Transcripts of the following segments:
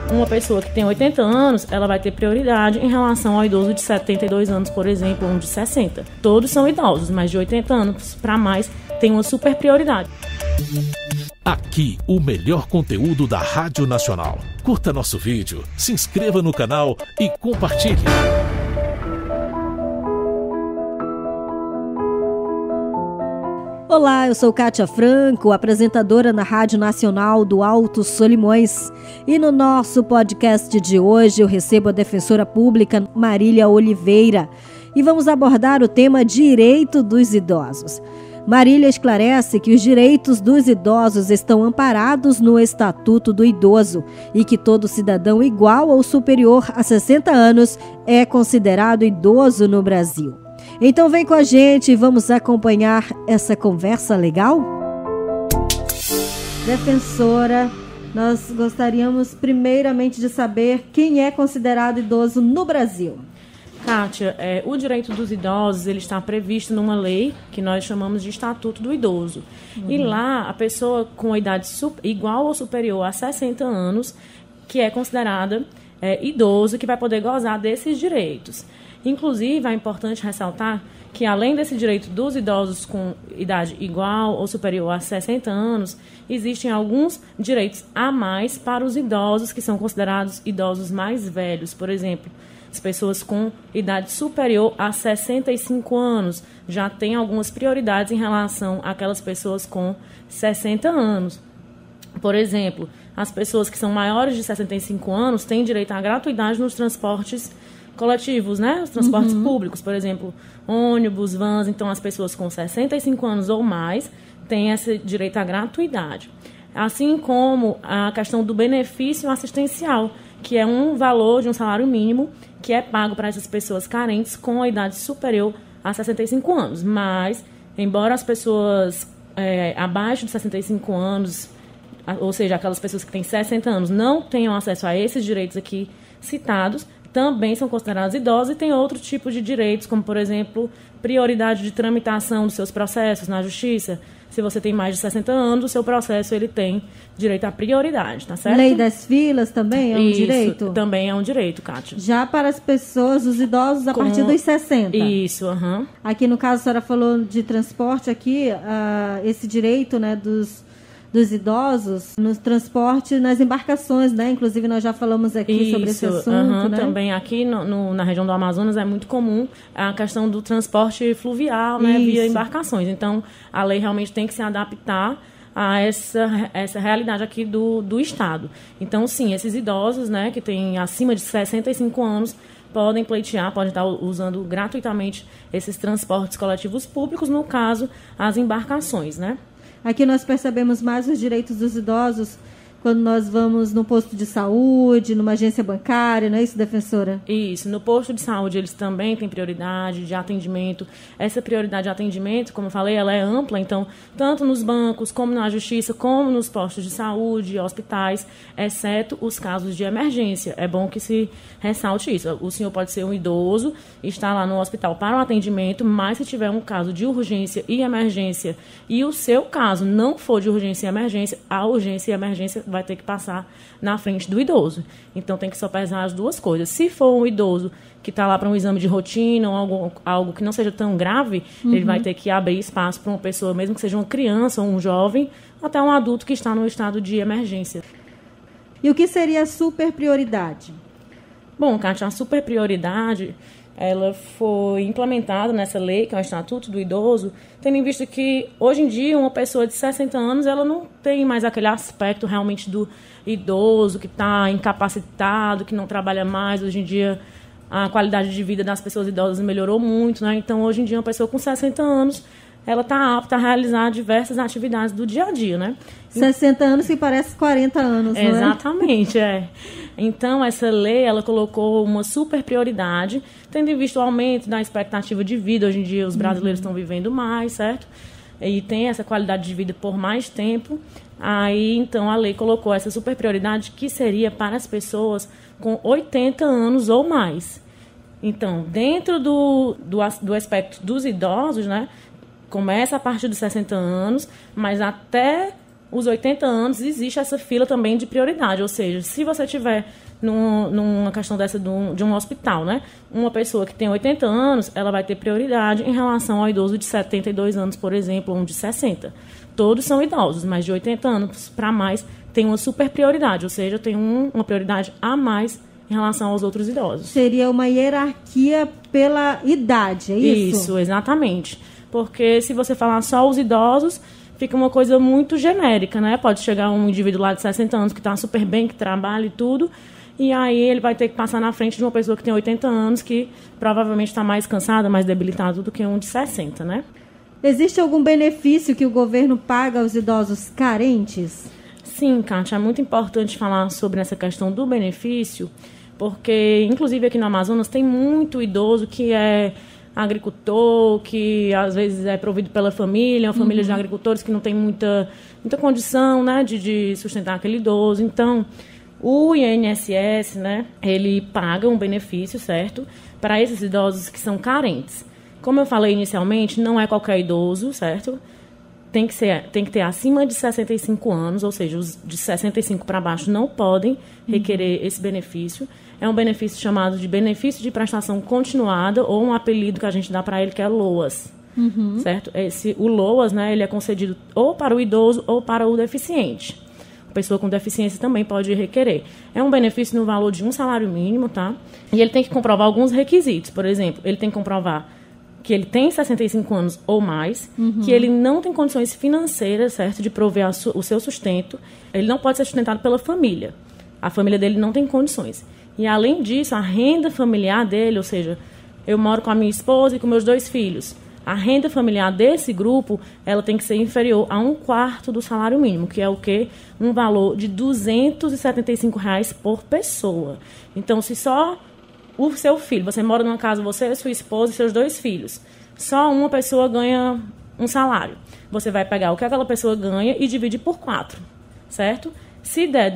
uma pessoa que tem 80 anos, ela vai ter prioridade em relação ao idoso de 72 anos, por exemplo, ou de 60. Todos são idosos, mas de 80 anos para mais tem uma super prioridade. Aqui, o melhor conteúdo da Rádio Nacional. Curta nosso vídeo, se inscreva no canal e compartilhe. Olá, eu sou Kátia Franco, apresentadora na Rádio Nacional do Alto Solimões. E no nosso podcast de hoje eu recebo a defensora pública Marília Oliveira e vamos abordar o tema Direito dos Idosos. Marília esclarece que os direitos dos idosos estão amparados no Estatuto do Idoso e que todo cidadão igual ou superior a 60 anos é considerado idoso no Brasil. Então vem com a gente e vamos acompanhar essa conversa legal? Defensora, nós gostaríamos primeiramente de saber quem é considerado idoso no Brasil. Kátia, o direito dos idosos ele está previsto numa lei que nós chamamos de Estatuto do Idoso. E lá, a pessoa com a idade igual ou superior a 60 anos, que é considerada idoso, que vai poder gozar desses direitos. Inclusive, é importante ressaltar que, além desse direito dos idosos com idade igual ou superior a 60 anos, existem alguns direitos a mais para os idosos que são considerados idosos mais velhos. Por exemplo, as pessoas com idade superior a 65 anos já têm algumas prioridades em relação àquelas pessoas com 60 anos. Por exemplo, as pessoas que são maiores de 65 anos têm direito à gratuidade nos transportes coletivos, né? Os transportes públicos, por exemplo, ônibus, vans. Então, as pessoas com 65 anos ou mais têm esse direito à gratuidade. Assim como a questão do benefício assistencial, que é um valor de um salário mínimo que é pago para essas pessoas carentes com a idade superior a 65 anos. Mas, embora as pessoas abaixo de 65 anos, ou seja, aquelas pessoas que têm 60 anos, não tenham acesso a esses direitos aqui citados, também são considerados idosos e têm outro tipo de direitos, como, por exemplo, prioridade de tramitação dos seus processos na justiça. Se você tem mais de 60 anos, o seu processo ele tem direito à prioridade, tá certo? Lei das filas também é um Isso, direito? Também é um direito, Kátia. Já para as pessoas, os idosos, a partir dos 60? Isso, Aqui, no caso, a senhora falou de transporte aqui, esse direito, né, dos idosos no transporte nas embarcações, né? Inclusive, nós já falamos aqui sobre esse assunto, né? Também aqui na região do Amazonas é muito comum a questão do transporte fluvial, né? Via embarcações. Então, a lei realmente tem que se adaptar a essa realidade aqui do Estado. Então, sim, esses idosos, né, que têm acima de 65 anos, podem pleitear, podem estar usando gratuitamente esses transportes coletivos públicos, no caso, as embarcações, né? Aqui nós percebemos mais os direitos dos idosos quando nós vamos no posto de saúde, numa agência bancária, não é isso, defensora? Isso, no posto de saúde eles também têm prioridade de atendimento. Essa prioridade de atendimento, como eu falei, ela é ampla, então, tanto nos bancos, como na justiça, como nos postos de saúde, hospitais, exceto os casos de emergência. É bom que se ressalte isso. O senhor pode ser um idoso, está lá no hospital para o atendimento, mas se tiver um caso de urgência e emergência e o seu caso não for de urgência e emergência, a urgência e emergência vai ter que passar na frente do idoso. Então, tem que sopesar as duas coisas. Se for um idoso que está lá para um exame de rotina ou algo que não seja tão grave, ele vai ter que abrir espaço para uma pessoa, mesmo que seja uma criança ou um jovem, até um adulto que está no estado de emergência. E o que seria a super prioridade? Bom, Kátia, a super prioridade ela foi implementada nessa lei, que é o Estatuto do Idoso, tendo em vista que, hoje em dia, uma pessoa de 60 anos, ela não tem mais aquele aspecto realmente do idoso, que está incapacitado, que não trabalha mais. Hoje em dia, a qualidade de vida das pessoas idosas melhorou muito, né? Então, hoje em dia, uma pessoa com 60 anos, ela está apta a realizar diversas atividades do dia a dia, né? 60 anos que parece 40 anos, não é? Exatamente, Então, essa lei, ela colocou uma super prioridade, tendo em vista o aumento da expectativa de vida. Hoje em dia, os brasileiros estão vivendo mais, certo? E tem essa qualidade de vida por mais tempo. Aí, então, a lei colocou essa super prioridade, que seria para as pessoas com 80 anos ou mais. Então, dentro do aspecto dos idosos, né? Começa a partir dos 60 anos, mas até os 80 anos, existe essa fila também de prioridade. Ou seja, se você tiver numa questão dessa de um hospital, né? Uma pessoa que tem 80 anos, ela vai ter prioridade em relação ao idoso de 72 anos, por exemplo, ou um de 60. Todos são idosos, mas de 80 anos para mais tem uma super prioridade, ou seja, tem uma prioridade a mais em relação aos outros idosos. Seria uma hierarquia pela idade, é isso? Isso, exatamente. Porque se você falar só os idosos, fica uma coisa muito genérica, né? Pode chegar um indivíduo lá de 60 anos que está super bem, que trabalha e tudo, e aí ele vai ter que passar na frente de uma pessoa que tem 80 anos, que provavelmente está mais cansada, mais debilitada do que um de 60, né? Existe algum benefício que o governo paga aos idosos carentes? Sim, Kátia, é muito importante falar sobre essa questão do benefício, porque, inclusive, aqui no Amazonas tem muito idoso que é agricultor, que às vezes é provido pela família, uma família de agricultores que não tem muita condição, né, de sustentar aquele idoso. Então, o INSS, né, ele paga um benefício, certo, para esses idosos que são carentes. Como eu falei inicialmente, não é qualquer idoso, certo? Tem que ter acima de 65 anos, ou seja, os de 65 para baixo não podem requerer esse benefício. É um benefício chamado de benefício de prestação continuada, ou um apelido que a gente dá para ele, que é LOAS, certo? O LOAS, né, ele é concedido ou para o idoso ou para o deficiente. A pessoa com deficiência também pode requerer. É um benefício no valor de um salário mínimo, tá? E ele tem que comprovar alguns requisitos. Por exemplo, ele tem que comprovar que ele tem 65 anos ou mais, que ele não tem condições financeiras, certo, de prover o seu sustento. Ele não pode ser sustentado pela família. A família dele não tem condições. E, além disso, a renda familiar dele, ou seja, eu moro com a minha esposa e com meus 2 filhos. A renda familiar desse grupo, ela tem que ser inferior a 1/4 do salário mínimo, que é o quê? Um valor de R$ 275 por pessoa. Então, se só o seu filho, você mora numa casa, você, sua esposa e seus 2 filhos, só uma pessoa ganha um salário. Você vai pegar o que aquela pessoa ganha e dividir por 4, certo? Se der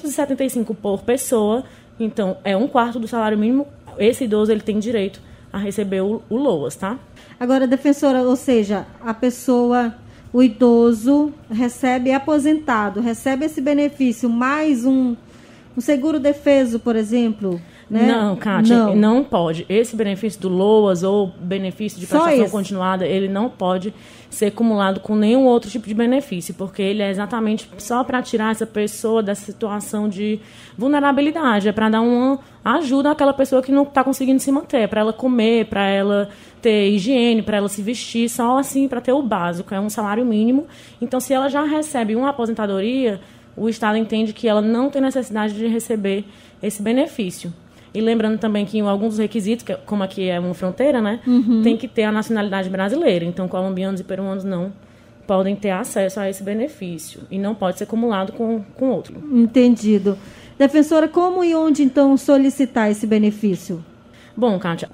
275 por pessoa, então é 1/4 do salário mínimo. Esse idoso ele tem direito a receber o LOAS, tá? Agora, defensora, ou seja, a pessoa, o idoso é aposentado, recebe esse benefício mais um seguro defeso, por exemplo? Né? Não, Kátia, não pode. Esse benefício do LOAS ou benefício de prestação continuada, ele não pode ser acumulado com nenhum outro tipo de benefício, porque ele é exatamente só para tirar essa pessoa dessa situação de vulnerabilidade, é para dar uma ajuda àquela pessoa que não está conseguindo se manter, para ela comer, para ela ter higiene, para ela se vestir, só assim para ter o básico, é um salário mínimo. Então, se ela já recebe uma aposentadoria, o Estado entende que ela não tem necessidade de receber esse benefício. E lembrando também que em alguns requisitos, como aqui é uma fronteira, né, tem que ter a nacionalidade brasileira. Então, colombianos e peruanos não podem ter acesso a esse benefício. E não pode ser acumulado com outro. Entendido. Defensora, como e onde, então, solicitar esse benefício? Bom, Kátia,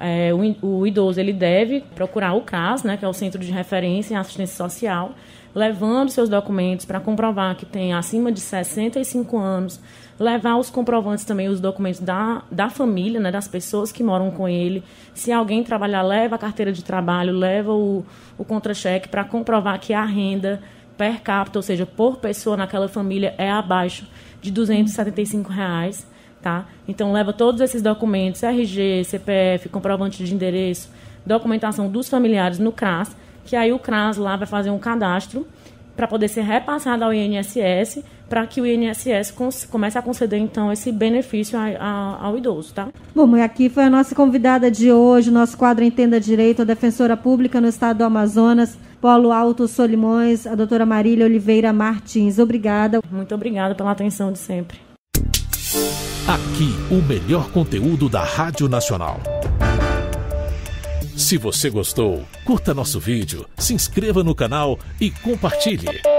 o idoso ele deve procurar o CRAS, né, que é o Centro de Referência em Assistência Social, levando seus documentos para comprovar que tem acima de 65 anos, levar os comprovantes também, os documentos da família, né, das pessoas que moram com ele. Se alguém trabalhar, leva a carteira de trabalho, leva o contra-cheque para comprovar que a renda per capita, ou seja, por pessoa naquela família, é abaixo de R$ 275, tá? Então, leva todos esses documentos, RG, CPF, comprovante de endereço, documentação dos familiares no CRAS, que aí o CRAS lá vai fazer um cadastro para poder ser repassado ao INSS, para que o INSS comece a conceder, então, esse benefício ao idoso, tá? Bom, aqui foi a nossa convidada de hoje, nosso quadro Entenda Direito, a defensora pública no estado do Amazonas, Polo Alto Solimões, a doutora Marília Oliveira Martins. Obrigada. Muito obrigada pela atenção de sempre. Aqui, o melhor conteúdo da Rádio Nacional. Se você gostou, curta nosso vídeo, se inscreva no canal e compartilhe.